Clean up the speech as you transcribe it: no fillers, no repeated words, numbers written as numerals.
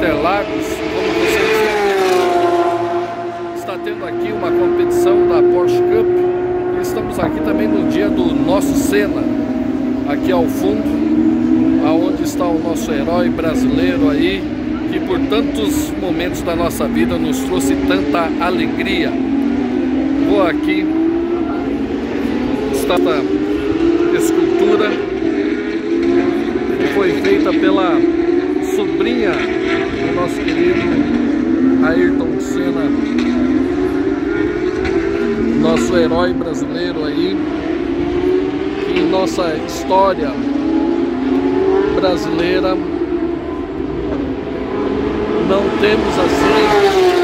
Interlagos, como vocês está tendo aqui uma competição da Porsche Cup. E estamos aqui também no dia do nosso Senna, aqui ao fundo, aonde está o nosso herói brasileiro aí, que por tantos momentos da nossa vida nos trouxe tanta alegria. Vou aqui, está a escultura que foi feita pela sobrinha do nosso querido Ayrton Senna, nosso herói brasileiro aí, que em nossa história brasileira não temos assim